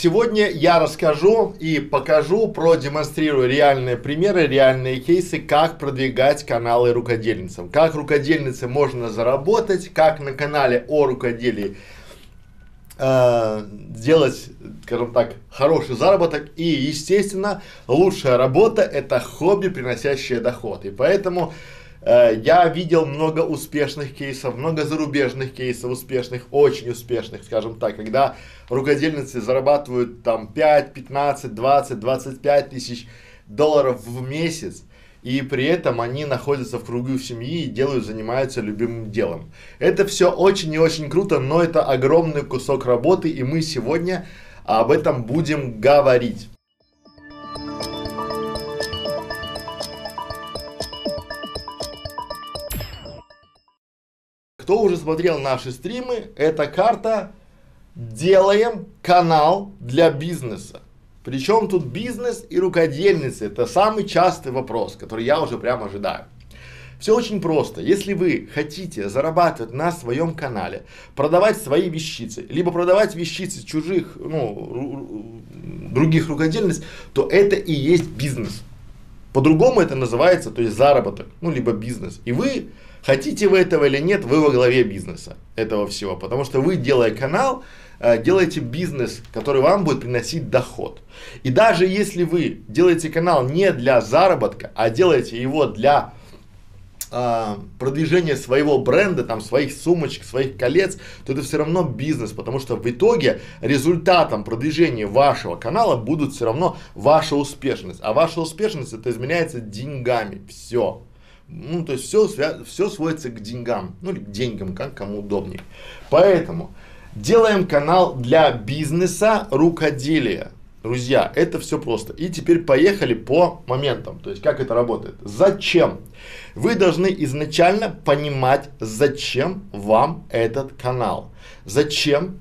Сегодня я расскажу и покажу, продемонстрирую реальные примеры, реальные кейсы, как продвигать каналы рукодельницам. Как рукодельнице можно заработать, как на канале о рукоделии делать, скажем так, хороший заработок. И, естественно, лучшая работа – это хобби, приносящее доход. И поэтому я видел много успешных кейсов, много зарубежных кейсов успешных, очень успешных, скажем так, когда рукодельницы зарабатывают там 5, 15, 20, 25 тысяч долларов в месяц, и при этом они находятся в кругу семьи и занимаются любимым делом. Это все очень и очень круто, но это огромный кусок работы, и мы сегодня об этом будем говорить. Кто уже смотрел наши стримы, это карта «Делаем канал для бизнеса». Причем тут бизнес и рукодельницы, это самый частый вопрос, который я уже прям ожидаю. Все очень просто. Если вы хотите зарабатывать на своем канале, продавать свои вещицы, либо продавать вещицы чужих, других рукодельниц, то это и есть бизнес. По-другому это называется, то есть заработок, либо бизнес. И вы, хотите вы этого или нет, вы во главе бизнеса этого всего. Потому что вы, делая канал, делаете бизнес, который вам будет приносить доход. И даже если вы делаете канал не для заработка, а делаете его для продвижения своего бренда, там, своих сумочек, своих колец, то это все равно бизнес, потому что в итоге результатом продвижения вашего канала будут все равно ваша успешность. А ваша успешность это изменяется деньгами. Все. То есть все сводится к деньгам, или к деньгам, как кому удобнее. Поэтому делаем канал для бизнеса рукоделия. Друзья, это все просто. И теперь поехали по моментам. То есть, как это работает. Зачем? Вы должны изначально понимать, зачем вам этот канал. Зачем?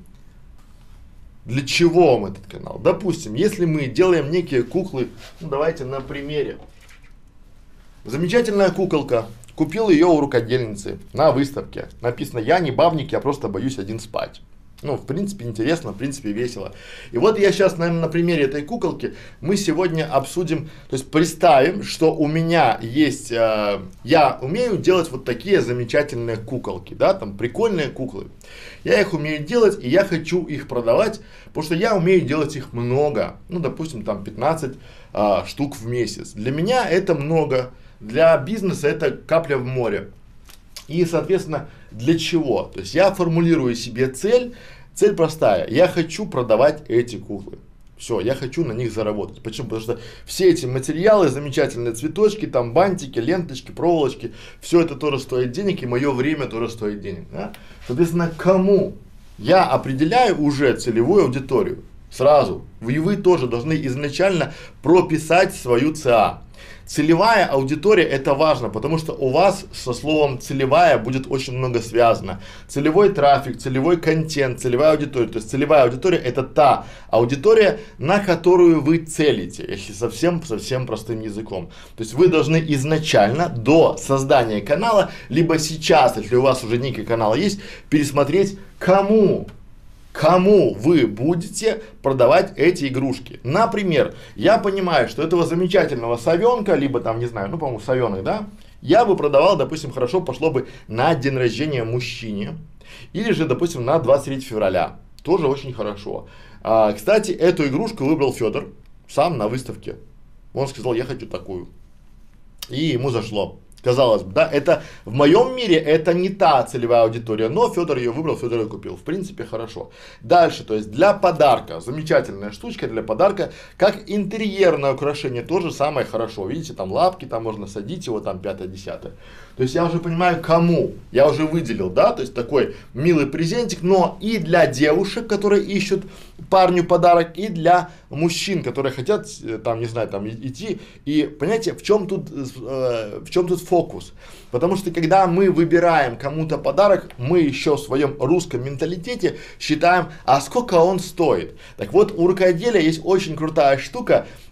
Для чего вам этот канал? Допустим, если мы делаем некие куклы, давайте на примере. Замечательная куколка. Купил ее у рукодельницы на выставке. Написано: я не бабник, я просто боюсь один спать. В принципе, интересно, в принципе, весело. И вот я сейчас, наверное, на примере этой куколки мы сегодня обсудим, то есть представим, что у меня есть, я умею делать вот такие замечательные куколки, да, там прикольные куклы. Я их умею делать, и я хочу их продавать, потому что я умею делать их много, допустим, там 15 штук в месяц. Для меня это много, для бизнеса это капля в море. И, соответственно, для чего? То есть я формулирую себе цель. Цель простая. Я хочу продавать эти куклы. Все, я хочу на них заработать. Почему? Потому что все эти материалы, замечательные цветочки, там бантики, ленточки, проволочки, все это тоже стоит денег, и мое время тоже стоит денег. Да? Соответственно, кому? Я определяю уже целевую аудиторию. Сразу. И вы тоже должны изначально прописать свою ЦА. Целевая аудитория это важно, потому что у вас со словом целевая будет очень много связано. Целевой трафик, целевой контент, целевая аудитория. То есть целевая аудитория это та аудитория, на которую вы целите, если совсем простым языком. То есть вы должны изначально до создания канала, либо сейчас, если у вас уже некий канал есть, пересмотреть кому вы будете продавать эти игрушки. Например, я понимаю, что этого замечательного совенка, либо там, не знаю, по-моему, совенок, да, я бы продавал, допустим, хорошо пошло бы на день рождения мужчине, или же, допустим, на 23 февраля, тоже очень хорошо. Кстати, эту игрушку выбрал Федор, сам на выставке, он сказал: я хочу такую, и ему зашло. Казалось бы, да, это в моем мире это не та целевая аудитория, но Федор ее выбрал, Федор ее купил. В принципе, хорошо. Дальше, то есть для подарка, замечательная штучка для подарка, как интерьерное украшение, тоже самое хорошо. Видите, там лапки, там можно садить его, там 5-10. То есть я уже понимаю, кому, я уже выделил, да, то есть такой милый презентик, но и для девушек, которые ищут парню подарок, и для мужчин, которые хотят, там, не знаю, там идти. И понимаете, в чем тут фокус? Потому что когда мы выбираем кому-то подарок, мы еще в своем русском менталитете считаем, а сколько он стоит. Так вот, у рукоделия есть очень крутая штука.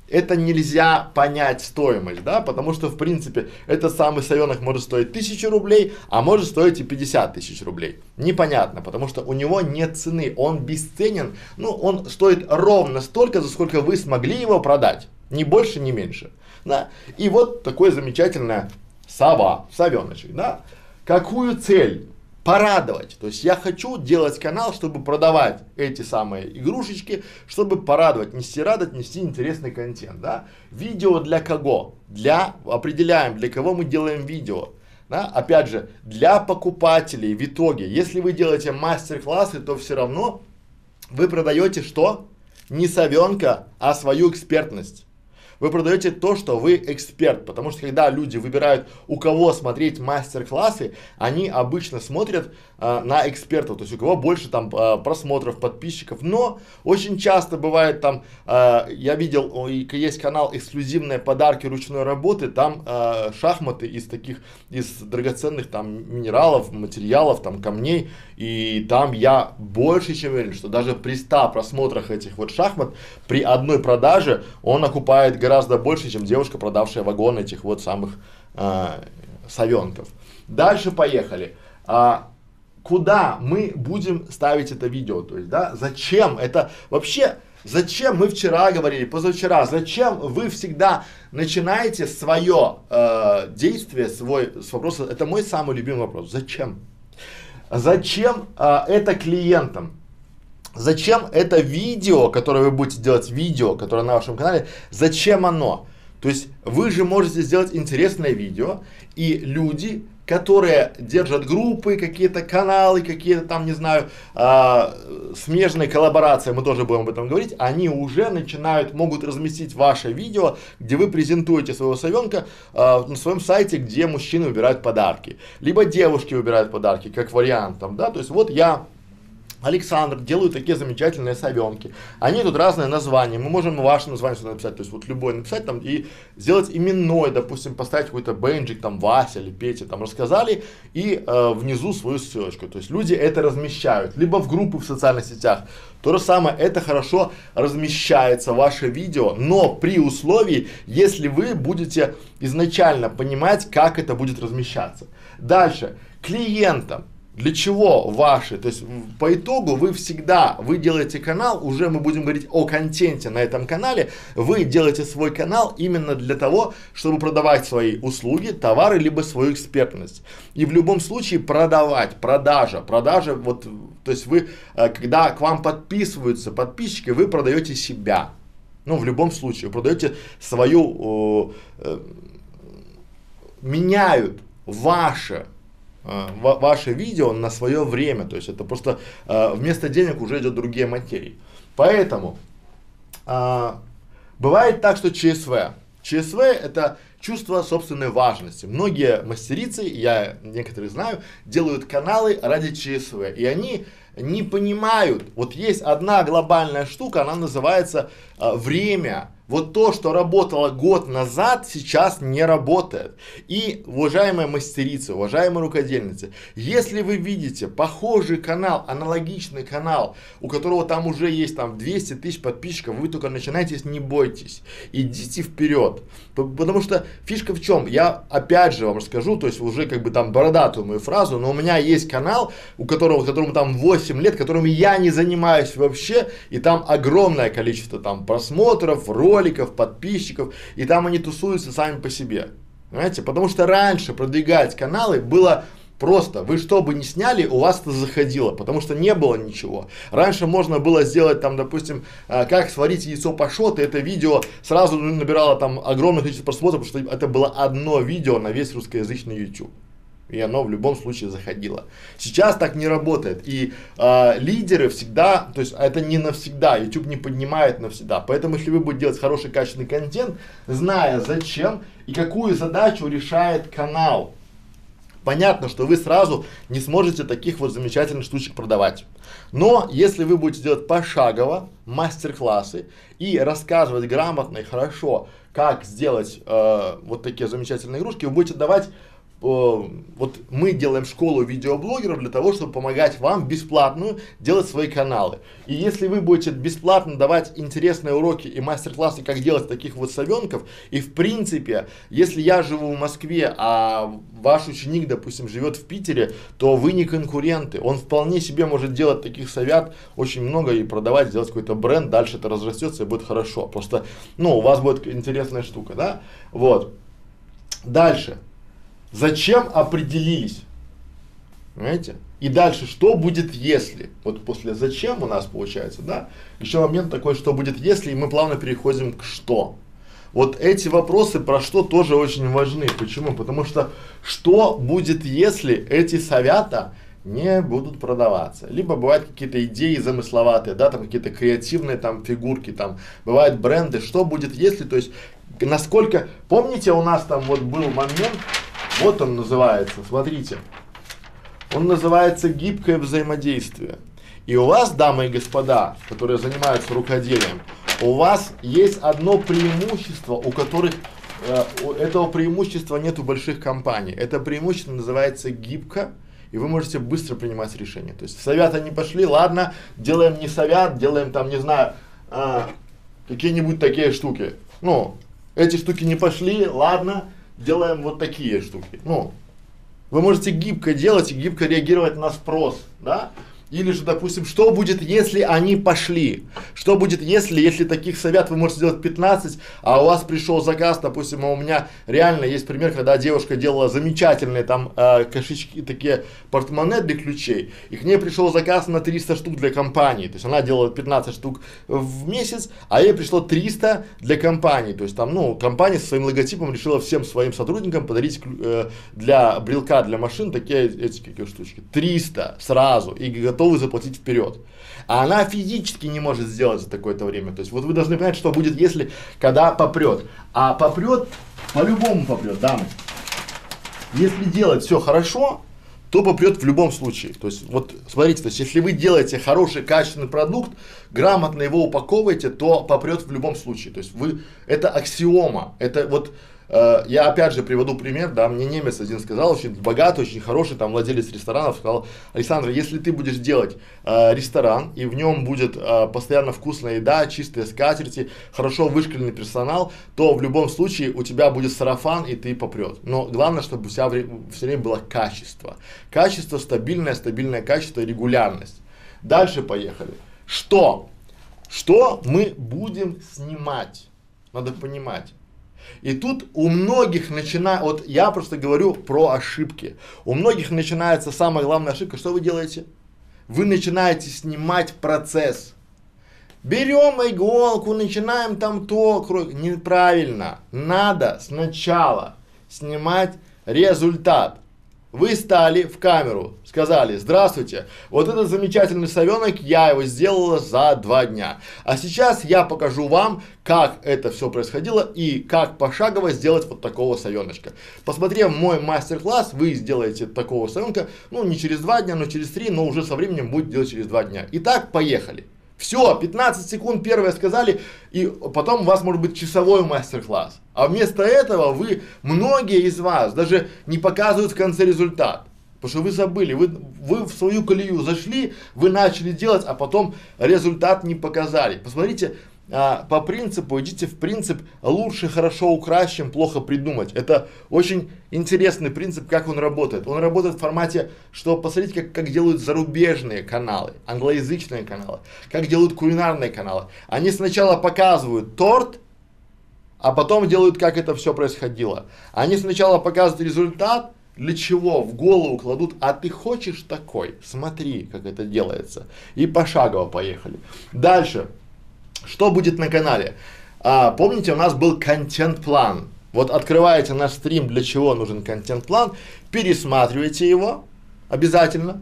это нельзя понять стоимость, да, потому что в принципе этот самый совенок может стоить 1000 рублей, а может стоить и 50 000 рублей. Непонятно, потому что у него нет цены, он бесценен, ну он стоит ровно столько, за сколько вы смогли его продать, ни больше, ни меньше, да. И вот такое замечательное совеночек, да. Какую цель? Порадовать. То есть я хочу делать канал, чтобы продавать эти самые игрушечки, чтобы порадовать, нести радость, нести интересный контент, да. Видео для кого? Определяем, для кого мы делаем видео. Да? Опять же, для покупателей в итоге, если вы делаете мастер-классы, то все равно вы продаете что? Не совенка, а свою экспертность. Вы продаете то, что вы эксперт, потому что когда люди выбирают, у кого смотреть мастер-классы, они обычно смотрят на экспертов, то есть у кого больше там просмотров, подписчиков, но очень часто бывает там, я видел, есть канал «Эксклюзивные подарки ручной работы», там шахматы из драгоценных там минералов, материалов, там камней, и там я больше чем уверен, что даже при 100 просмотрах этих вот шахмат, при одной продаже он окупает гораздо больше, чем девушка, продавшая вагон этих вот самых совенков. Дальше поехали. Куда мы будем ставить это видео? То есть, да, зачем это вообще? Зачем мы вчера говорили, позавчера, зачем вы всегда начинаете свое действие, с вопроса, это мой самый любимый вопрос, зачем? Зачем это клиентам? Зачем это видео, которое вы будете делать, которое на вашем канале, зачем оно? То есть вы же можете сделать интересное видео, и люди, которые держат группы, какие-то каналы, какие-то там, не знаю, смежные коллаборации, мы тоже будем об этом говорить, они уже могут разместить ваше видео, где вы презентуете своего совенка на своем сайте, где мужчины выбирают подарки, либо девушки выбирают подарки, как вариант там, да, то есть вот я, Александр, делаю такие замечательные совенки. Они тут разные названия. Мы можем ваше название сюда написать, то есть вот любое написать там и сделать именной, допустим, поставить какой-то бенджик, там Вася или Петя, там рассказали и внизу свою ссылочку. То есть люди это размещают, либо в группы в социальных сетях. То же самое, это хорошо размещается ваше видео, но при условии, если вы будете изначально понимать, как это будет размещаться. Дальше, клиентам. Для чего ваши, то есть по итогу вы делаете канал, уже мы будем говорить о контенте на этом канале, вы делаете свой канал именно для того, чтобы продавать свои услуги, товары, либо свою экспертность. И в любом случае продажа, вот, то есть вы, когда к вам подписываются подписчики, вы продаете себя. Ну, в любом случае, вы продаете меняют ваше видео на свое время, то есть это просто вместо денег уже идет другие материи. Поэтому бывает так, что ЧСВ это чувство собственной важности. Многие мастерицы, я некоторые знаю, делают каналы ради ЧСВ, и они не понимают, вот есть одна глобальная штука, она называется время. Вот то, что работало год назад, сейчас не работает. И, уважаемые мастерицы, уважаемые рукодельницы, если вы видите похожий канал, аналогичный канал, у которого там уже есть там 200 000 подписчиков, вы только начинаете, не бойтесь, идите вперед. Потому что фишка в чем? Я опять же вам расскажу, то есть уже как бы там бородатую мою фразу, но у меня есть канал, которому там 8 лет, которым я не занимаюсь вообще, и там огромное количество там просмотров, роликов, подписчиков, и там они тусуются сами по себе. Понимаете? Потому что раньше продвигать каналы было просто, вы что бы ни сняли, у вас это заходило, потому что не было ничего. Раньше можно было сделать там, допустим, как сварить яйцо пашот, и это видео сразу набирало там огромное количество просмотров, потому что это было одно видео на весь русскоязычный YouTube. И оно в любом случае заходило. Сейчас так не работает. И лидеры всегда, то есть это не навсегда, YouTube не поднимает навсегда. Поэтому если вы будете делать хороший качественный контент, зная зачем и какую задачу решает канал, понятно, что вы сразу не сможете таких вот замечательных штучек продавать. Но если вы будете делать пошагово мастер-классы и рассказывать грамотно и хорошо, как сделать вот такие замечательные игрушки, вы будете давать вот мы делаем школу видеоблогеров для того, чтобы помогать вам бесплатную делать свои каналы. И если вы будете бесплатно давать интересные уроки и мастер-классы, как делать таких вот совенков, и в принципе, если я живу в Москве, а ваш ученик, допустим, живет в Питере, то вы не конкуренты. Он вполне себе может делать таких совят очень много и продавать, сделать какой-то бренд, дальше это разрастется и будет хорошо. Просто, ну, у вас будет интересная штука, да? Вот. Дальше. Зачем определились? Понимаете? И дальше, что будет если? Вот после зачем у нас получается, да? Еще момент такой, что будет если, и мы плавно переходим к что. Вот эти вопросы про что тоже очень важны. Почему? Потому что будет если эти совята не будут продаваться. Либо бывают какие-то идеи замысловатые, да, там какие-то креативные там фигурки, там бывают бренды. Что будет если, то есть насколько, помните, у нас там вот был момент, вот он называется, смотрите, он называется гибкое взаимодействие. И у вас, дамы и господа, которые занимаются рукоделием, у вас есть одно преимущество, у которых этого преимущества нет у больших компаний. Это преимущество называется гибко, и вы можете быстро принимать решения. То есть в совят они пошли, ладно, делаем не совят, делаем там, не знаю, какие-нибудь такие штуки. Ну, эти штуки не пошли, ладно, делаем вот такие штуки. Ну, вы можете гибко делать и гибко реагировать на спрос, да? Или же, допустим, что будет, если они пошли? Что будет, если таких совят вы можете сделать 15, а у вас пришел заказ, допустим, у меня реально есть пример, когда девушка делала замечательные там кошечки, такие портмоне для ключей, и к ней пришел заказ на 300 штук для компании, то есть она делала 15 штук в месяц, а ей пришло 300 для компании, то есть там, ну, компания со своим логотипом решила всем своим сотрудникам подарить для брелка, для машин такие эти какие штучки, 300 сразу, и готовы заплатить вперед. А она физически не может сделать за такое-то время. То есть вот вы должны понять, что будет, если, когда попрет. А попрет, по-любому попрет, дамы. Если делать все хорошо, то попрет в любом случае. То есть вот смотрите, то есть если вы делаете хороший, качественный продукт, грамотно его упаковываете, то попрет в любом случае. То есть вы, это аксиома, это вот я опять же приведу пример, да, мне немец один сказал, очень богатый, очень хороший, там, владелец ресторанов, сказал: Александр, если ты будешь делать ресторан, и в нем будет постоянно вкусная еда, чистые скатерти, хорошо вышкаленный персонал, то в любом случае у тебя будет сарафан, и ты попрет. Но главное, чтобы у тебя все время было качество. Качество, стабильное качество и регулярность. Дальше поехали. Что мы будем снимать? Надо понимать. И тут у многих начинает, вот я просто говорю про ошибки. У многих начинается самая главная ошибка. Что вы делаете? Вы начинаете снимать процесс. Берем иголку, начинаем там то, неправильно. Надо сначала снимать результат. Вы стали в камеру, сказали: здравствуйте, вот этот замечательный совенок, я его сделала за 2 дня. А сейчас я покажу вам, как это все происходило и как пошагово сделать вот такого совеночка. Посмотрев мой мастер-класс, вы сделаете такого совенка, ну не через 2 дня, но через 3, но уже со временем будет делать через 2 дня. Итак, поехали. Все, 15 секунд первое сказали, и потом у вас может быть часовой мастер-класс. А вместо этого многие из вас даже не показывают в конце результат. Потому что вы забыли, вы в свою колею зашли, вы начали делать, а потом результат не показали. Посмотрите, по принципу, идите в принцип лучше хорошо украсть, чем плохо придумать. Это очень интересный принцип, как он работает. Он работает в формате, что посмотрите, как делают зарубежные каналы, англоязычные каналы, как делают кулинарные каналы. Они сначала показывают торт, а потом делают, как это все происходило. Они сначала показывают результат, для чего в голову кладут: а ты хочешь такой? Смотри, как это делается. И пошагово поехали. Дальше. Что будет на канале? Помните, у нас был контент-план. Вот открываете наш стрим, для чего нужен контент-план, пересматриваете его обязательно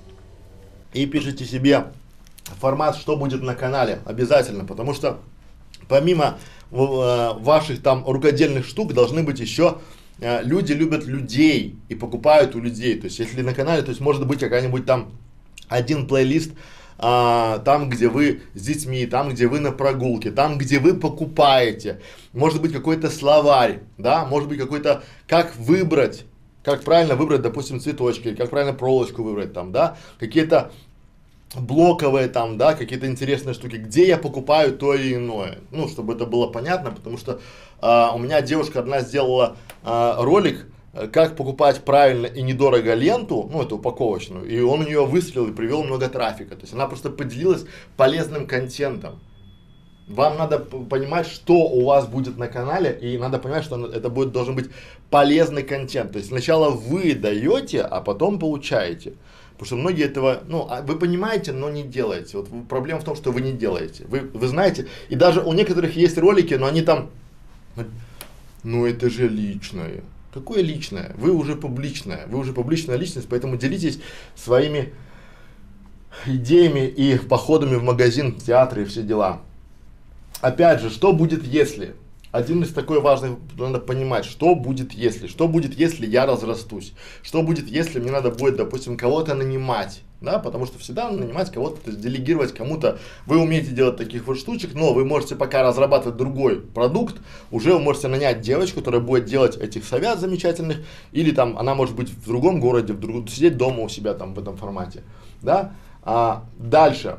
и пишите себе формат, что будет на канале, обязательно, потому что помимо ваших там рукодельных штук должны быть еще люди любят людей и покупают у людей. То есть если на канале, то есть может быть какая-нибудь там один плейлист, там, где вы с детьми, там, где вы на прогулке, там, где вы покупаете, может быть какой-то словарь, да, может быть какой-то, как выбрать как правильно выбрать, допустим, цветочки, или как правильно проволочку выбрать там, да, какие-то блоковые там, да, какие-то интересные штуки, где я покупаю то или иное, ну, чтобы это было понятно, потому что у меня девушка одна сделала ролик, как покупать правильно и недорого ленту, ну, эту упаковочную, и он у нее выстрелил и привел много трафика, то есть она просто поделилась полезным контентом. Вам надо понимать, что у вас будет на канале, и надо понимать, что это будет, должен быть полезный контент. То есть сначала вы даете, а потом получаете. Потому что многие этого, ну, вы понимаете, но не делаете. Вот проблема в том, что вы не делаете. Вы знаете, и даже у некоторых есть ролики, но они там, ну это же личное. Какое личное? Вы уже публичная личность, поэтому делитесь своими идеями и походами в магазин, в театр и все дела. Опять же, что будет если? Один из такой важный, надо понимать, что будет если я разрастусь, что будет если мне надо будет, допустим, кого-то нанимать, да, потому что всегда нанимать кого-то, то есть делегировать кому-то, вы умеете делать таких вот штучек, но вы можете пока разрабатывать другой продукт, уже вы можете нанять девочку, которая будет делать этих совят замечательных, или там она может быть в другом городе, сидеть дома у себя там в этом формате, да, дальше,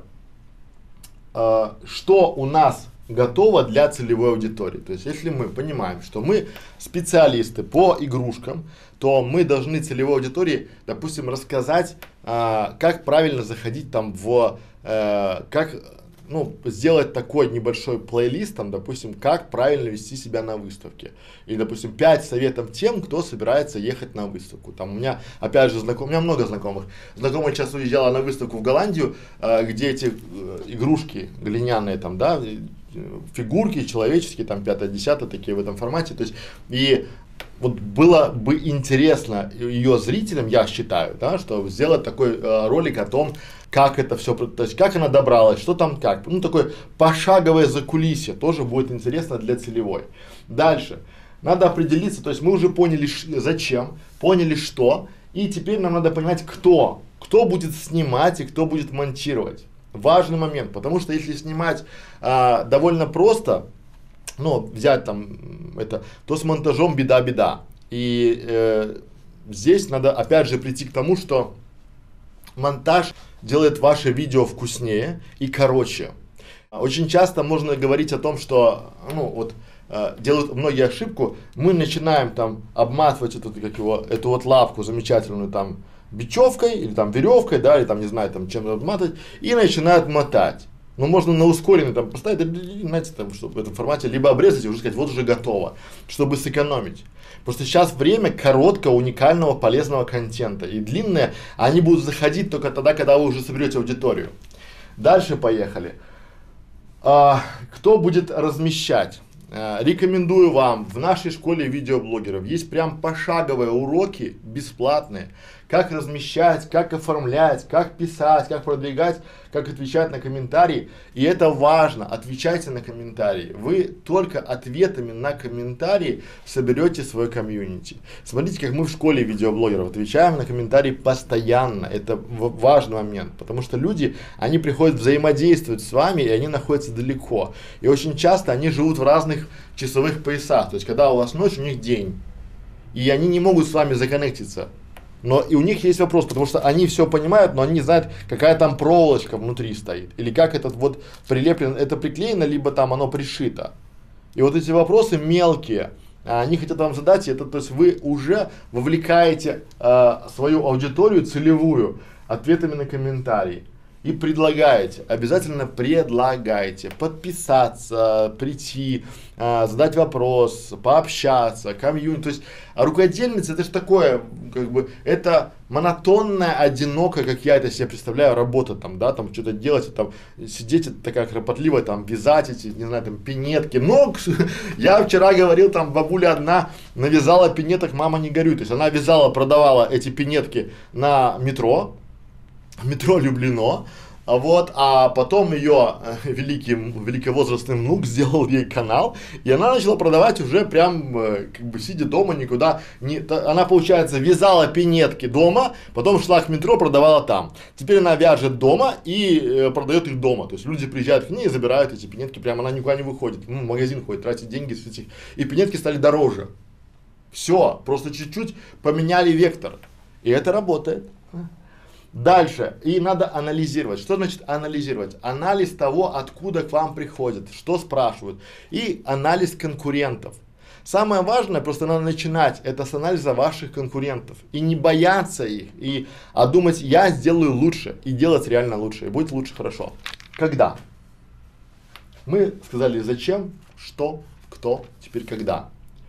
что у нас готово для целевой аудитории. То есть, если мы понимаем, что мы специалисты по игрушкам, то мы должны целевой аудитории, допустим, рассказать, как правильно заходить там как, ну, сделать такой небольшой плейлист, там, допустим, как правильно вести себя на выставке. Или, допустим, 5 советов тем, кто собирается ехать на выставку. Там у меня, опять же, у меня много знакомых. Знакомая сейчас уезжала на выставку в Голландию, где эти игрушки глиняные там, да, фигурки человеческие, там 5-10 такие в этом формате, то есть, и вот было бы интересно ее зрителям, я считаю, да, что сделать такой ролик о том, как это все, то есть, как она добралась, что там как, ну, такое пошаговое закулисье, тоже будет интересно для целевой. Дальше, надо определиться, то есть, мы уже поняли, зачем, поняли, что, и теперь нам надо понять, кто будет снимать и кто будет монтировать. Важный момент, потому что если снимать довольно просто, ну, взять там это, то с монтажом беда. И здесь надо опять же прийти к тому, что монтаж делает ваше видео вкуснее и короче. Очень часто можно говорить о том, что, ну, вот, делают многие ошибку, мы начинаем там обматывать эту вот лапку замечательную там бечевкой или там веревкой, да, или там, не знаю, там чем-то обматывать, и начинают мотать. Ну, можно на ускоренный там поставить, знаете, там, чтобы в этом формате, либо обрезать и уже сказать, вот уже готово, чтобы сэкономить. Потому что сейчас время короткого, уникального, полезного контента. И длинные, они будут заходить только тогда, когда вы уже соберете аудиторию. Дальше поехали. Кто будет размещать? Рекомендую вам, в нашей школе видеоблогеров есть прям пошаговые уроки бесплатные, как размещать, как оформлять, как писать, как продвигать, как отвечать на комментарии. И это важно, отвечайте на комментарии. Вы только ответами на комментарии соберете свой комьюнити. Смотрите, как мы в школе видеоблогеров отвечаем на комментарии постоянно. Это важный момент, потому что люди, они приходят взаимодействовать с вами, и они находятся далеко. И очень часто они живут в разных часовых поясах. То есть, когда у вас ночь, у них день. И они не могут с вами законнектиться. Но и у них есть вопрос, потому что они все понимают, но они не знают, какая там проволочка внутри стоит. Или как этот вот прилеплено, это приклеено, либо там оно пришито. И вот эти вопросы мелкие, они хотят вам задать, это, то есть вы уже вовлекаете свою аудиторию целевую ответами на комментарии. И предлагаете, обязательно предлагайте подписаться, прийти, задать вопрос, пообщаться, комьюнити. То есть рукодельница это же такое, как бы, это монотонная, одинокая, как я это себе представляю, работа там, да, там что-то делать, там сидеть, это такая кропотливая, там вязать эти, не знаю, там пинетки. Но я вчера говорил, там бабуля одна навязала пинеток, мама не горюй. То есть она вязала, продавала эти пинетки на метро Люблино, а потом ее великовозрастный внук сделал ей канал, и она начала продавать уже прям, как бы сидя дома, никуда не, она, получается, вязала пинетки дома, потом шла к метро, продавала там. Теперь она вяжет дома и продает их дома, то есть люди приезжают к ней и забирают эти пинетки, прям она никуда не выходит, в магазин ходит, тратит деньги с этих, и пинетки стали дороже. Все, просто чуть-чуть поменяли вектор. И это работает. Дальше. И надо анализировать. Что значит анализировать? Анализ того, откуда к вам приходят, что спрашивают. И анализ конкурентов. Самое важное, просто надо начинать это с анализа ваших конкурентов. И не бояться их, а думать, я сделаю лучше. И делать реально лучше. И будет лучше хорошо. Когда? Мы сказали зачем, что, кто, теперь когда.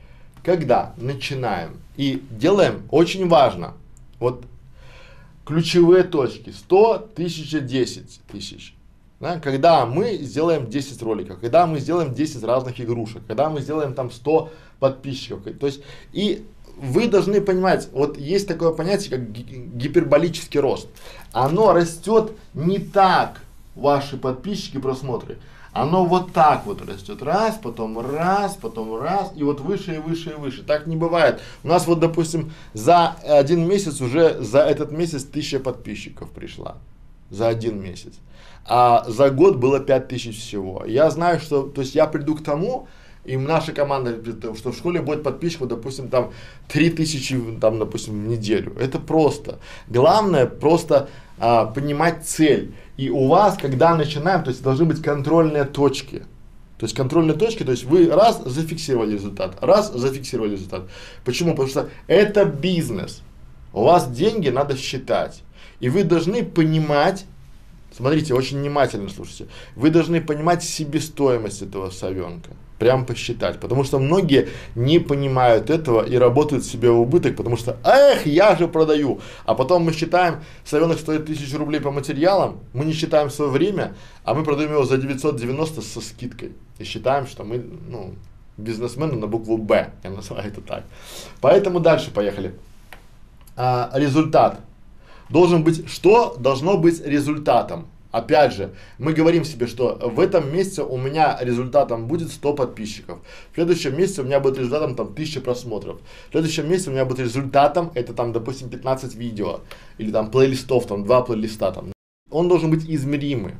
Когда начинаем и делаем, очень важно, вот ключевые точки, 100, 1000, 10 тысяч. Да? Когда мы сделаем 10 роликов, когда мы сделаем 10 разных игрушек, когда мы сделаем там 100 подписчиков, то есть, и вы должны понимать, вот есть такое понятие, как гиперболический рост. Оно растет не так, ваши подписчики, просмотры. Оно вот так вот растет, раз, потом раз, и вот выше и выше и выше. Так не бывает. У нас вот, допустим, за один месяц уже, за этот месяц 1000 подписчиков пришла. За один месяц. А за год было 5000 всего. Я знаю, что, то есть я приду к тому, и наша команда, что в школе будет подписчиков, допустим, там 3000, там, допустим, в неделю. Это просто. Главное просто понимать цель. И у вас, когда начинаем, то есть должны быть контрольные точки. То есть контрольные точки, то есть вы раз зафиксировали результат, раз зафиксировали результат. Почему? Потому что это бизнес. У вас деньги надо считать. И вы должны понимать, смотрите, очень внимательно слушайте, вы должны понимать себестоимость этого совенка. Прям посчитать, потому что многие не понимают этого и работают себе в убыток, потому что, эх, я же продаю, а потом мы считаем, совенок стоит 1000 рублей по материалам, мы не считаем свое время, а мы продаем его за 990 со скидкой и считаем, что мы, ну, бизнесмены на букву Б, я называю это так. Поэтому дальше поехали. Результат должен быть, что должно быть результатом? Опять же, мы говорим себе, что в этом месяце у меня результатом будет 100 подписчиков. В следующем месяце у меня будет результатом там 1000 просмотров. В следующем месяце у меня будет результатом, это там, допустим, 15 видео. Или там плейлистов, там 2 плейлиста. Там. Он должен быть измеримый.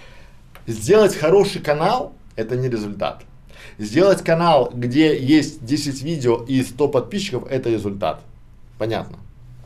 Сделать хороший канал, это не результат. Сделать канал, где есть 10 видео и 100 подписчиков, это результат. Понятно?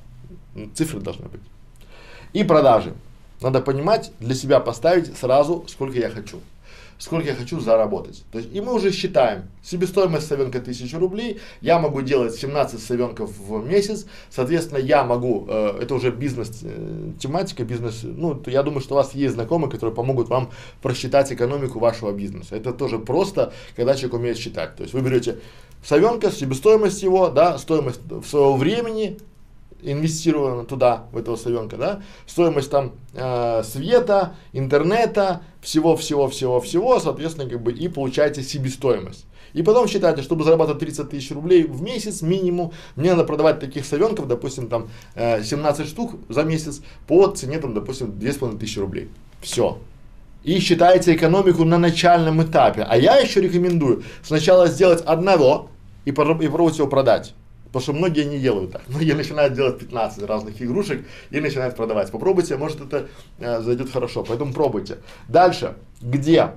Цифры должны быть. И продажи. Надо понимать, для себя поставить сразу, сколько я хочу. Сколько я хочу заработать. То есть, и мы уже считаем, себестоимость совенка 1000 рублей, я могу делать 17 совенков в месяц, соответственно, я могу, это уже бизнес-тематика, бизнес, ну, я думаю, что у вас есть знакомые, которые помогут вам просчитать экономику вашего бизнеса. Это тоже просто, когда человек умеет считать. То есть, вы берете совенка, себестоимость его, да, стоимость своего времени, инвестировано туда, в этого совенка, да, стоимость там света, интернета, всего, соответственно, как бы и получаете себестоимость. И потом считайте, чтобы зарабатывать 30 000 рублей в месяц минимум, мне надо продавать таких совенков, допустим, там 17 штук за месяц по цене, там, допустим, 2500 рублей. Все. И считаете экономику на начальном этапе. А я еще рекомендую сначала сделать одного и попробовать его продать. Потому что многие не делают так. Многие начинают делать 15 разных игрушек и начинают продавать. Попробуйте, может это зайдет хорошо. Поэтому пробуйте. Дальше. Где?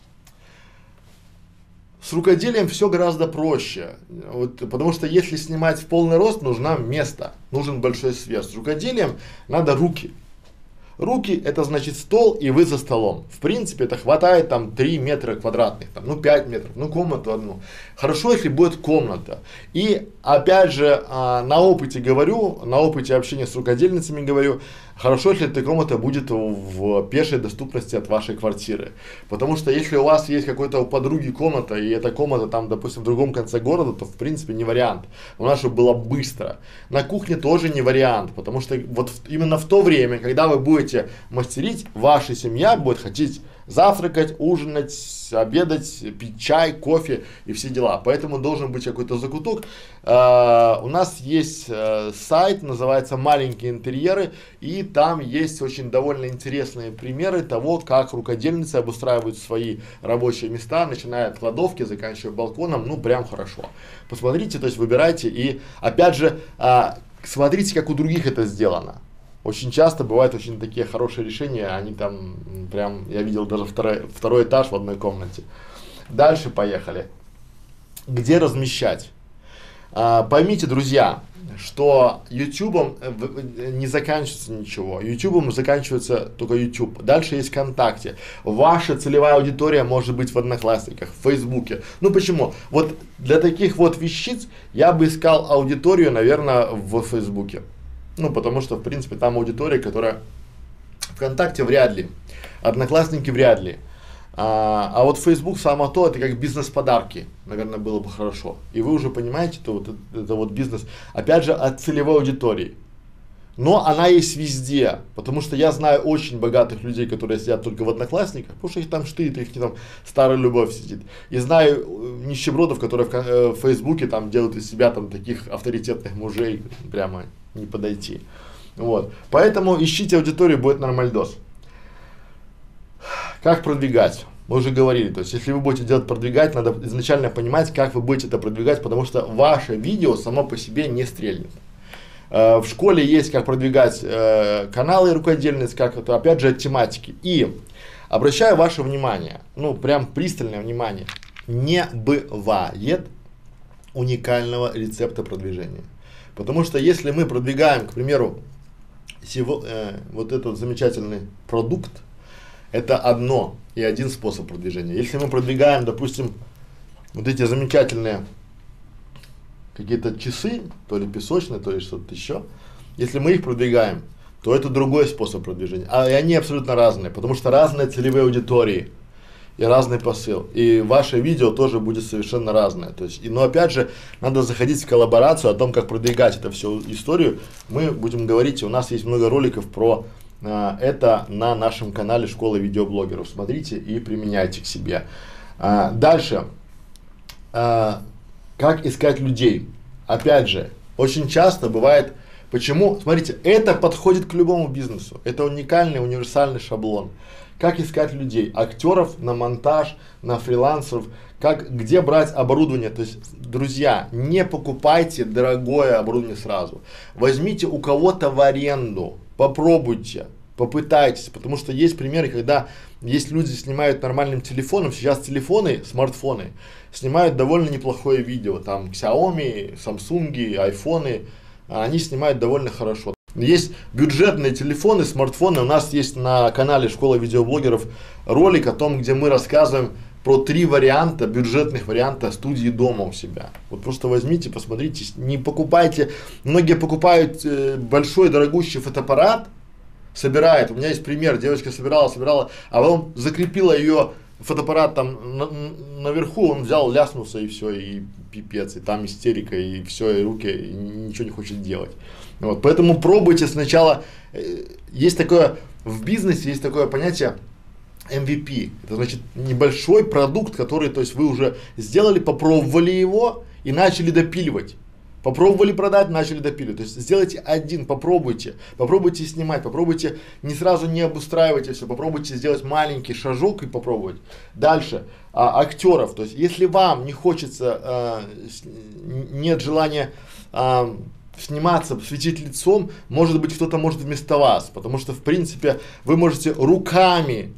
С рукоделием все гораздо проще. Вот, потому что если снимать в полный рост, нужно место. Нужен большой свет. С рукоделием надо руки. Руки это значит стол и вы за столом. В принципе это хватает там 3 метра квадратных, там, ну 5 метров, ну комнату одну. Хорошо, если будет комната. И опять же на опыте говорю, на опыте общения с рукодельницами говорю, хорошо, если эта комната будет в пешей доступности от вашей квартиры. Потому что если у вас есть какой-то у подруги комната, и эта комната там, допустим, в другом конце города, то в принципе не вариант. У нас чтобы было быстро. На кухне тоже не вариант, потому что вот именно в то время, когда вы будете мастерить, ваша семья будет хотеть завтракать, ужинать, обедать, пить чай, кофе и все дела. Поэтому должен быть какой-то закуток. У нас есть сайт, называется «Маленькие интерьеры», и там есть очень довольно интересные примеры того, как рукодельницы обустраивают свои рабочие места, начиная от кладовки, заканчивая балконом, ну прям хорошо. Посмотрите, то есть выбирайте и опять же смотрите, как у других это сделано. Очень часто бывают очень такие хорошие решения, они там прям, я видел даже второй этаж в одной комнате. Дальше поехали. Где размещать? Поймите, друзья, что YouTube не заканчивается ничего. YouTube заканчивается только YouTube. Дальше есть ВКонтакте. Ваша целевая аудитория может быть в Одноклассниках, в Фейсбуке. Ну почему? Вот для таких вот вещиц я бы искал аудиторию, наверное, в Фейсбуке. Ну потому что, в принципе, там аудитория, которая ВКонтакте вряд ли, Одноклассники вряд ли. А вот Facebook само то, это как бизнес-подарки, наверное, было бы хорошо. И вы уже понимаете, то вот это вот бизнес, опять же, от целевой аудитории. Но она есть везде, потому что я знаю очень богатых людей, которые сидят только в Одноклассниках, потому что их там штырит, их там старая любовь сидит. И знаю нищебродов, которые в Фейсбуке там делают из себя там таких авторитетных мужей, прямо не подойти. Вот. Поэтому ищите аудиторию, будет нормальдос. Как продвигать? Мы уже говорили, то есть если вы будете делать продвигать, надо изначально понимать, как вы будете это продвигать, потому что ваше видео само по себе не стрельнет. В школе есть как продвигать каналы рукодельниц, как это опять же от тематики. И обращаю ваше внимание, ну прям пристальное внимание, не бывает уникального рецепта продвижения. Потому что если мы продвигаем, к примеру, вот этот замечательный продукт, это одно и один способ продвижения. Если мы продвигаем, допустим, вот эти замечательные какие-то часы, то ли песочные, то ли что-то еще, если мы их продвигаем, то это другой способ продвижения. И они абсолютно разные, потому что разные целевые аудитории и разный посыл. И ваше видео тоже будет совершенно разное. То есть, но опять же, надо заходить в коллаборацию о том, как продвигать эту всю историю. Мы будем говорить, у нас есть много роликов про это на нашем канале Школа видеоблогеров. Смотрите и применяйте к себе. Дальше. Как искать людей? Опять же, очень часто бывает, почему, смотрите, это подходит к любому бизнесу. Это уникальный, универсальный шаблон. Как искать людей? Актеров на монтаж, на фрилансеров. Где брать оборудование? То есть, друзья, не покупайте дорогое оборудование сразу. Возьмите у кого-то в аренду. Попробуйте, попытайтесь, потому что есть примеры, когда есть люди снимают нормальным телефоном, сейчас телефоны, смартфоны снимают довольно неплохое видео, там Xiaomi, Samsung, айфоны, они снимают довольно хорошо. Есть бюджетные телефоны, смартфоны, у нас есть на канале Школа видеоблогеров ролик о том, где мы рассказываем про 3 варианта, бюджетных варианта студии дома у себя. Вот просто возьмите, посмотрите, не покупайте, многие покупают большой дорогущий фотоаппарат, собирает, у меня есть пример, девочка собирала, а потом закрепила ее фотоаппарат там наверху, он взял, ляснулся и все, и пипец, и там истерика, и все, и руки, и ничего не хочет делать. Вот, поэтому пробуйте сначала, есть такое, в бизнесе есть такое понятие, MVP, это значит небольшой продукт, который, то есть вы уже сделали, попробовали его и начали допиливать. Попробовали продать, начали допиливать. То есть сделайте один, попробуйте снимать, попробуйте не сразу не обустраивайте все, попробуйте сделать маленький шажок и попробовать. Дальше, актеров, то есть если вам не хочется, нет желания сниматься, светить лицом, может быть кто-то может вместо вас, потому что в принципе вы можете руками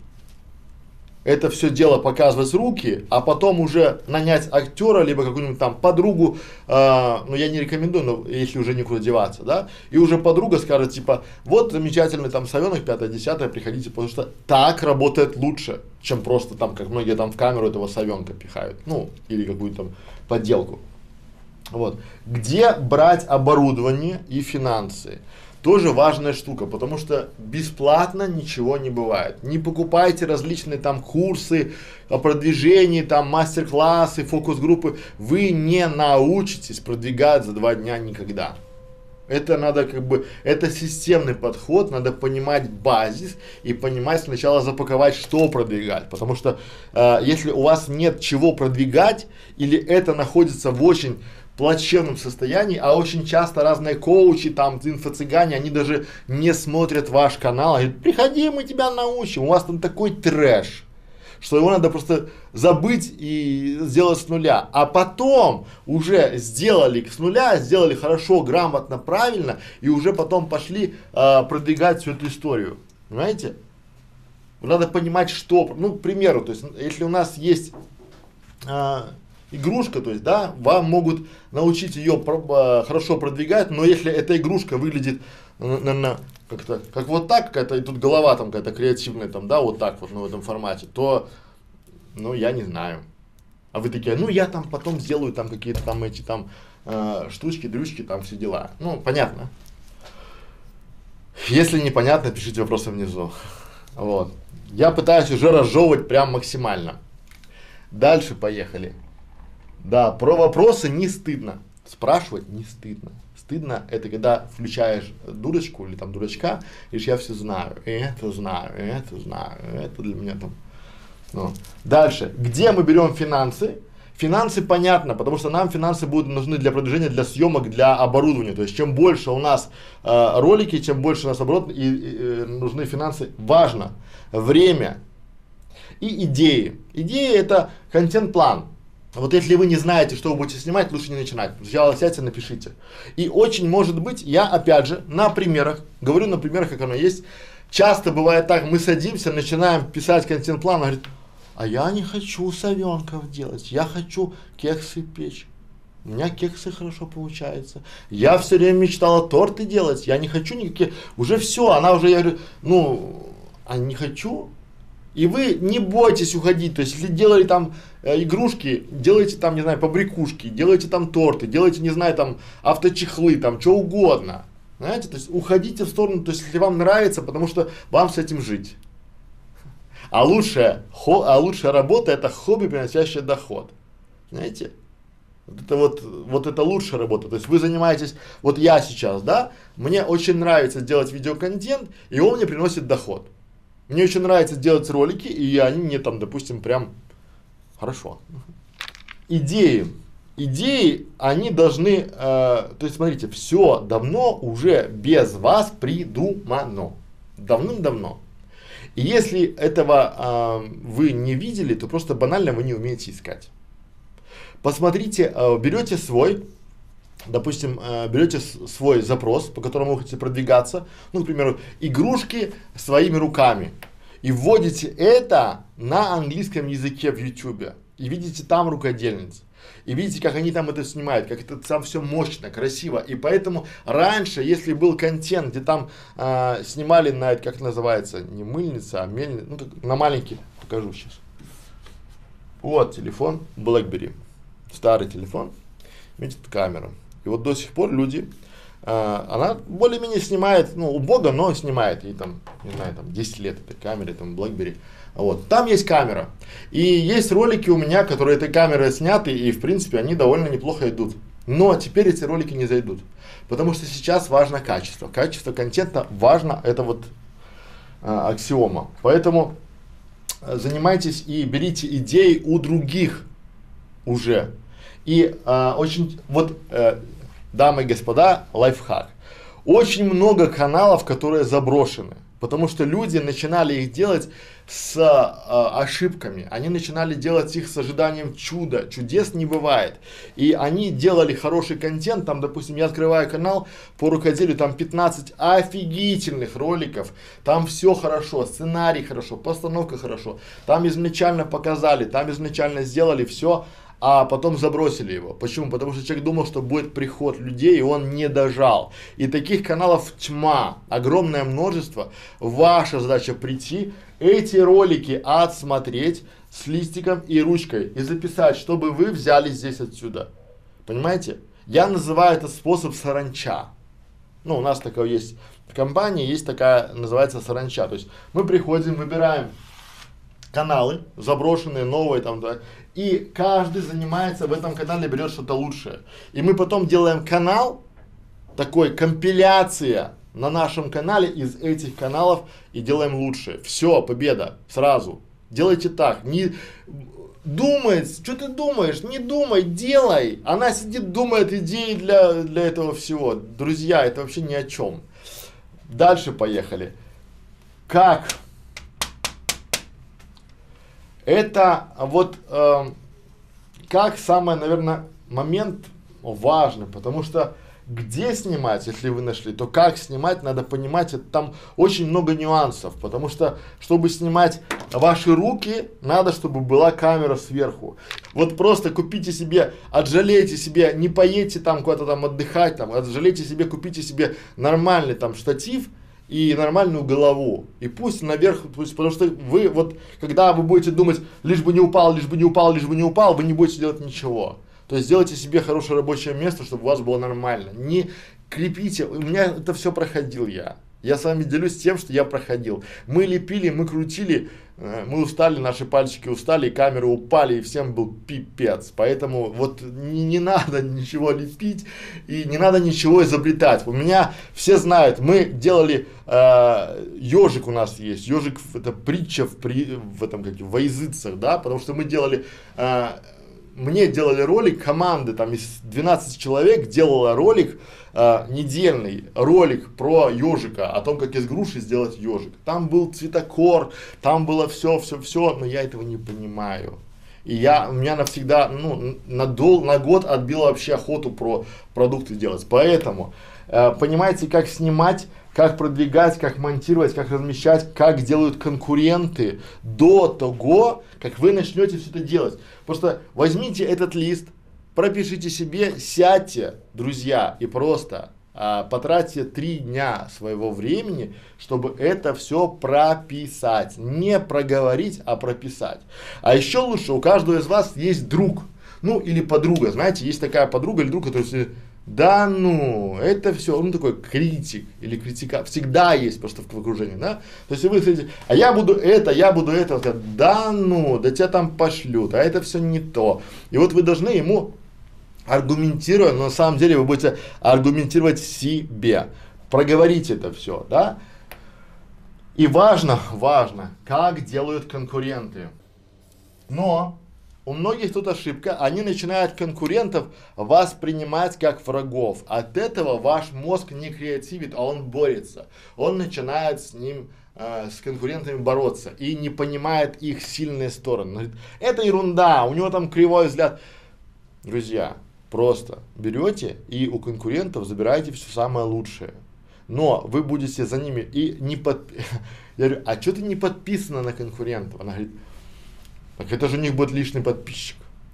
это все дело показывать руки, а потом уже нанять актера, либо какую-нибудь там подругу, ну я не рекомендую, но если уже никуда деваться, да, и уже подруга скажет типа, вот замечательный там совенок, 5-10, приходите, потому что так работает лучше, чем просто там, как многие там в камеру этого совенка пихают, ну, или какую-то там подделку. Вот. Где брать оборудование и финансы? Тоже важная штука, потому что бесплатно ничего не бывает. Не покупайте различные там курсы о продвижении, там мастер-классы, фокус-группы. Вы не научитесь продвигать за 2 дня никогда. Это надо это системный подход, надо понимать базис и понимать сначала запаковать, что продвигать. Потому что если у вас нет чего продвигать, или это находится в очень плачевном состоянии, а очень часто разные коучи, там, инфо-цыгане, они даже не смотрят ваш канал, они говорят, приходи, мы тебя научим, у вас там такой трэш, что его надо просто забыть и сделать с нуля, а потом уже сделали с нуля, сделали хорошо, грамотно, правильно, и уже потом пошли продвигать всю эту историю, понимаете? Надо понимать, что, ну, к примеру, то есть, если у нас есть игрушка, то есть, да, вам могут научить ее хорошо продвигать, но если эта игрушка выглядит, наверное, как-то, как вот так, какая-то, и тут голова там какая-то креативная, там, да, вот так вот, ну, в этом формате, то, ну, я не знаю. А вы такие, ну, я там потом сделаю там какие-то там эти там штучки, дрючки, там все дела. Ну, понятно. Если непонятно, пишите вопросы внизу. Вот. Я пытаюсь уже разжевывать прям максимально. Дальше поехали. Да, про вопросы не стыдно. Спрашивать не стыдно. Стыдно это когда включаешь дурочку или там дурачка, и я все знаю, это знаю, это знаю, это для меня там. Ну. Дальше. Где мы берем финансы? Финансы понятно, потому что нам финансы будут нужны для продвижения, для съемок, для оборудования. То есть, чем больше у нас ролики, чем больше у нас оборот нужны финансы. Важно время и идеи. Идеи это контент-план. Вот если вы не знаете, что вы будете снимать, лучше не начинать. Сначала сядьте, напишите. И очень может быть, я опять же на примерах, говорю на примерах, как оно есть. Часто бывает так, мы садимся, начинаем писать контент-план, говорит, а я не хочу совенков делать, я хочу кексы печь. У меня кексы хорошо получаются. Я все время мечтала торты делать, я не хочу никакие, уже все, она уже, я говорю, ну, а не хочу. И вы не бойтесь уходить, то есть если делали там игрушки, делайте там, не знаю, побрякушки, делайте там торты, делайте, не знаю, там авточехлы, там что угодно. Знаете, то есть уходите в сторону, то есть если вам нравится, потому что вам с этим жить. А лучшая работа это хобби, приносящее доход. Знаете? Вот это лучшая работа. То есть вы занимаетесь, вот я сейчас, да, мне очень нравится делать видеоконтент, и он мне приносит доход. Мне очень нравится делать ролики, и они мне там, допустим, прям хорошо. Идеи, они должны, то есть смотрите, все давно уже без вас придумано. Давным-давно. И если этого вы не видели, то просто банально вы не умеете искать. Посмотрите, берете свой, допустим, берете свой запрос, по которому вы хотите продвигаться, ну, к примеру, игрушки своими руками, и вводите это на английском языке в YouTube, и видите там рукодельниц. И видите, как они там это снимают, как это там все мощно, красиво. И поэтому раньше, если был контент, где там снимали на, как это называется, не мыльница, а мельница, ну, как, на маленький, покажу сейчас. Вот телефон BlackBerry, старый телефон, видите, камера. И вот до сих пор люди, она более-менее снимает, ну, убого, но снимает. Ей там, не знаю, там 10 лет этой камере, там BlackBerry. Вот, там есть камера. И есть ролики у меня, которые этой камерой сняты, и в принципе они довольно неплохо идут. Но теперь эти ролики не зайдут. Потому что сейчас важно качество. Качество контента важно, это вот аксиома. Поэтому занимайтесь и берите идеи у других уже. И дамы и господа, лайфхак. Очень много каналов, которые заброшены. Потому что люди начинали их делать с ошибками, они начинали делать их с ожиданием чуда, чудес не бывает. И они делали хороший контент, там, допустим, я открываю канал по рукоделию, там 15 офигительных роликов, там все хорошо, сценарий хорошо, постановка хорошо, там изначально показали, там изначально сделали все, а потом забросили его. Почему? Потому что человек думал, что будет приход людей, и он не дожал. И таких каналов тьма, огромное множество. Ваша задача прийти, эти ролики отсмотреть с листиком и ручкой и записать, чтобы вы взяли здесь отсюда. Понимаете? Я называю этот способ саранча. Ну, у нас такое есть в компании, есть такая, называется саранча. То есть мы приходим, выбираем каналы, заброшенные, новые там, да, и каждый занимается в этом канале, берет что-то лучшее. И мы потом делаем канал, такой компиляция на нашем канале из этих каналов и делаем лучше. Все, победа, сразу. Делайте так. Не думает, что ты думаешь, не думай, делай. Она сидит, думает идеи для этого всего. Друзья, это вообще ни о чем. Дальше поехали. Как? Это вот как самый, наверное, момент важный, потому что где снимать, если вы нашли, то как снимать, надо понимать, это там очень много нюансов, потому что, чтобы снимать ваши руки, надо, чтобы была камера сверху. Вот просто купите себе, отжалейте себе, не поедете там куда-то там отдыхать, там, отжалейте себе, купите себе нормальный там штатив и нормальную голову. И пусть наверх, пусть, потому что вы вот, когда вы будете думать, лишь бы не упал, лишь бы не упал, лишь бы не упал, вы не будете делать ничего. То есть сделайте себе хорошее рабочее место, чтобы у вас было нормально. Не крепите, у меня это все проходил я. Я с вами делюсь тем, что я проходил. Мы лепили, мы крутили, мы устали, наши пальчики устали, камеры упали, и всем был пипец. Поэтому вот не надо ничего лепить и не надо ничего изобретать. У меня все знают, мы делали, ежик у нас есть, ежик это притча в этом, как во языцах, да, потому что мы делали, мне делали ролик, команды там из 12 человек делала ролик, недельный ролик про ежика, о том, как из груши сделать ежик. Там был цветокор, там было все, но я этого не понимаю. И у меня навсегда, ну, на год отбило вообще охоту про продукты делать. Поэтому, понимаете, как снимать, как продвигать, как монтировать, как размещать, как делают конкуренты до того, как вы начнете все это делать. Просто возьмите этот лист, пропишите себе, сядьте, друзья, и просто потратьте 3 дня своего времени, чтобы это все прописать. Не проговорить, а прописать. А еще лучше, у каждого из вас есть друг, ну или подруга, знаете, есть такая подруга или друг, который да ну, это все, он такой критик или критика, всегда есть просто в окружении, да, то есть вы говорите, а я буду это, он скажет, да ну, да тебя там пошлют, а это все не то, и вот вы должны ему аргументируя, но на самом деле вы будете аргументировать себе, проговорите это все, да, и важно, как делают конкуренты, но у многих тут ошибка, они начинают конкурентов воспринимать как врагов. От этого ваш мозг не креативит, а он борется. Он начинает с ним, с конкурентами бороться и не понимает их сильные стороны. Говорит, это ерунда, у него там кривой взгляд. Друзья, просто берете и у конкурентов забираете все самое лучшее. Но вы будете за ними и не Я говорю, а что ты не подписана на конкурентов? Она говорит, так это же у них будет лишний подписчик.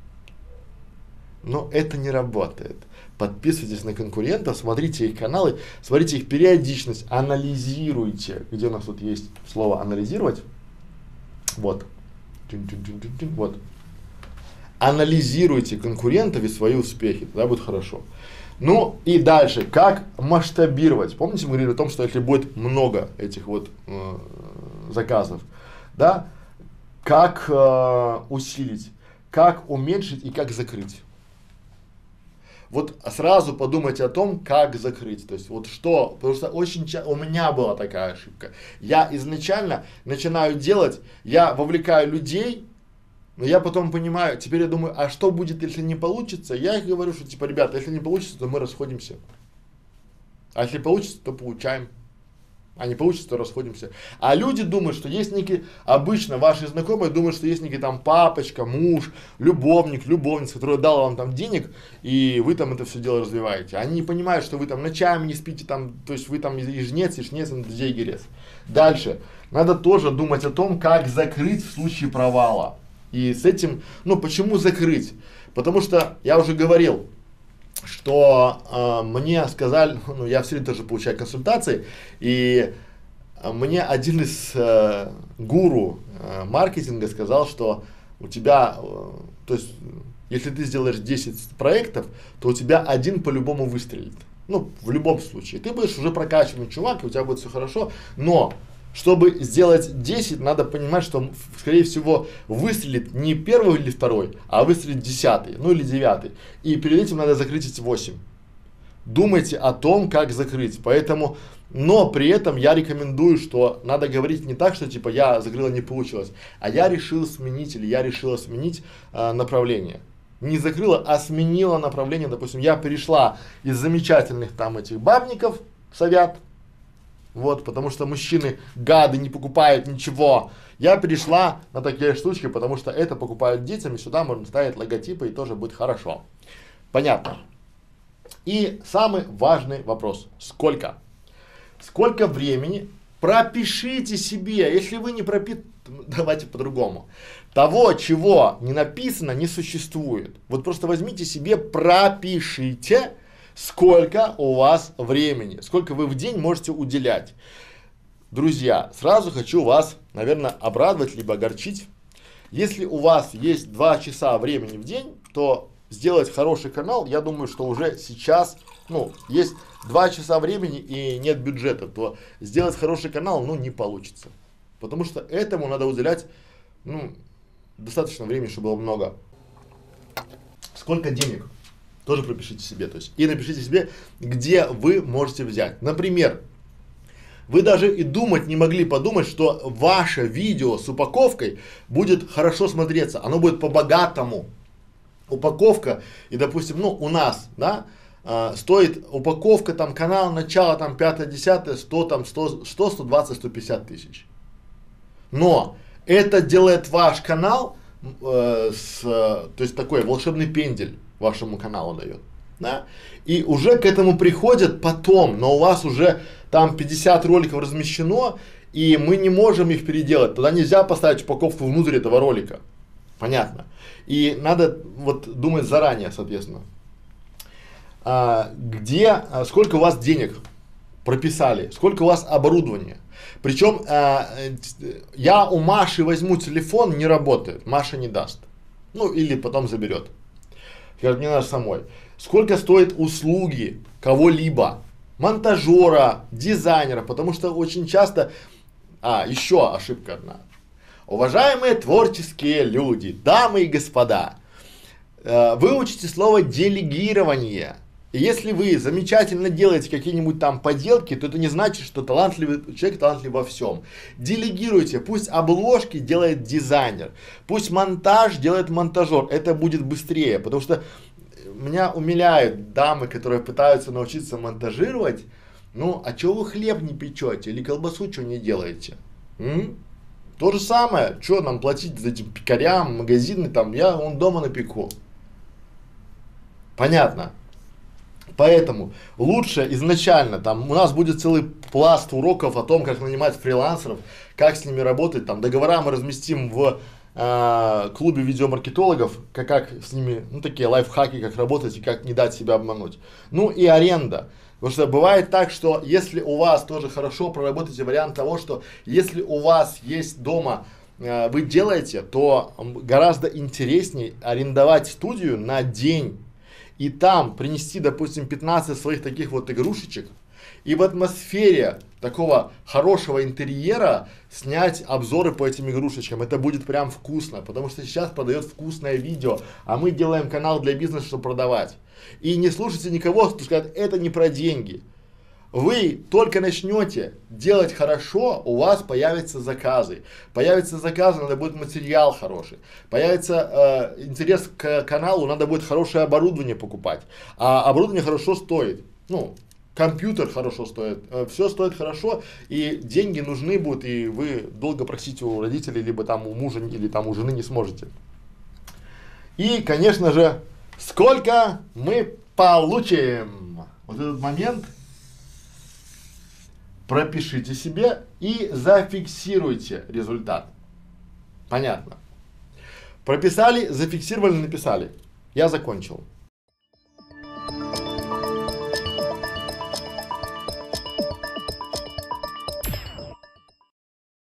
Но это не работает. Подписывайтесь на конкурентов, смотрите их каналы, смотрите их периодичность, анализируйте. Где у нас тут есть слово анализировать? Вот. Вот. Анализируйте конкурентов и свои успехи, тогда будет хорошо. Ну и дальше, как масштабировать? Помните, мы говорили о том, что если будет много этих вот заказов, да, как усилить, как уменьшить и как закрыть. Вот сразу подумайте о том, как закрыть. То есть вот что, потому что очень часто, у меня была такая ошибка. Я изначально начинаю делать, я вовлекаю людей, но я потом понимаю, теперь я думаю, а что будет, если не получится? Я их говорю, что типа, ребята, если не получится, то мы расходимся. А если получится, то получаем. А не получится, то расходимся. А люди думают, что есть некий, обычно ваши знакомые думают, что есть некий там папочка, муж, любовник, любовница, который дал вам там денег, и вы там это все дело развиваете. Они не понимают, что вы там ночами не спите, там, то есть вы там и жнец, друзей герец. Дальше. Надо тоже думать о том, как закрыть в случае провала. И с этим, ну почему закрыть? Потому что я уже говорил, что мне сказали, ну я все время тоже получаю консультации, и мне один из гуру маркетинга сказал, что у тебя, то есть если ты сделаешь 10 проектов, то у тебя один по-любому выстрелит. Ну, в любом случае. Ты будешь уже прокачанный чувак, и у тебя будет все хорошо, но чтобы сделать 10, надо понимать, что, скорее всего, выстрелит не первый или второй, а выстрелит 10, ну или 9. И перед этим надо закрыть эти 8. Думайте о том, как закрыть. Поэтому, но при этом я рекомендую, что надо говорить не так, что типа я закрыла, не получилось, а я решил сменить или я решила сменить направление. Не закрыла, а сменила направление. Допустим, я перешла из замечательных там этих бабников, совят, вот, потому что мужчины гады, не покупают ничего. Я перешла на такие штучки, потому что это покупают детям, и сюда можно ставить логотипы, и тоже будет хорошо. Понятно. И самый важный вопрос, сколько? Сколько времени? Пропишите себе, если вы не давайте по-другому. Того, чего не написано, не существует. Вот просто возьмите себе, пропишите, сколько у вас времени, сколько вы в день можете уделять. Друзья, сразу хочу вас, наверное, обрадовать, либо огорчить. Если у вас есть 2 часа времени в день, то сделать хороший канал, я думаю, что уже сейчас, есть 2 часа времени и нет бюджета, то сделать хороший канал, не получится. Потому что этому надо уделять, достаточно времени, чтобы было много. Сколько денег? Тоже пропишите себе, то есть, и напишите себе, где вы можете взять. Например, вы даже и думать не могли подумать, что ваше видео с упаковкой будет хорошо смотреться, оно будет по-богатому. Упаковка, и допустим, у нас, да, стоит упаковка, там, канал, начало, там, 5-10, 100, 120, 150 тысяч. Но это делает ваш канал, то есть такой волшебный пендель вашему каналу дает. Да? И уже к этому приходят потом, но у вас уже там 50 роликов размещено, и мы не можем их переделать. Туда нельзя поставить упаковку внутрь этого ролика. Понятно. И надо думать заранее, соответственно. Сколько у вас денег прописали, сколько у вас оборудования. Причем я у Маши возьму телефон, не работает, Маша не даст. Или потом заберет. Говорит, мне надо самой. Сколько стоят услуги кого-либо, монтажера, дизайнера, потому что очень часто, еще ошибка одна. Уважаемые творческие люди, дамы и господа, выучите слово делегирование. И если вы замечательно делаете какие-нибудь там поделки, то это не значит, что талантливый человек талантлив во всем. Делегируйте, пусть обложки делает дизайнер, пусть монтаж делает монтажер, это будет быстрее, потому что меня умиляют дамы, которые пытаются научиться монтажировать, а чего вы хлеб не печете или колбасу что не делаете? То же самое, что нам платить за этим пекарям, магазины, там, я вон дома напеку. Понятно. Поэтому лучше изначально, там, у нас будет целый пласт уроков о том, как нанимать фрилансеров, как с ними работать, там, договора мы разместим в клубе видеомаркетологов, как с ними, такие лайфхаки, как работать и как не дать себя обмануть. И аренда. Потому что бывает так, что если у вас тоже хорошо, проработайте вариант того, что если у вас есть дома, вы делаете, то гораздо интереснее арендовать студию на день и там принести, допустим, 15 своих таких вот игрушечек и в атмосфере такого хорошего интерьера снять обзоры по этим игрушечкам. Это будет прям вкусно, потому что сейчас продает вкусное видео, а мы делаем канал для бизнеса, чтобы продавать. И не слушайте никого, кто скажет, это не про деньги. Вы только начнете делать хорошо, у вас появятся заказы. Появятся заказы, надо будет материал хороший. Появится интерес к каналу, надо будет хорошее оборудование покупать. А оборудование хорошо стоит. Компьютер хорошо стоит, все стоит хорошо, и деньги нужны будут, и вы долго просите у родителей, либо там у мужа, или там у жены не сможете. И, конечно же, сколько мы получим? Вот этот момент пропишите себе и зафиксируйте результат. Понятно. Прописали, зафиксировали, написали. Я закончил.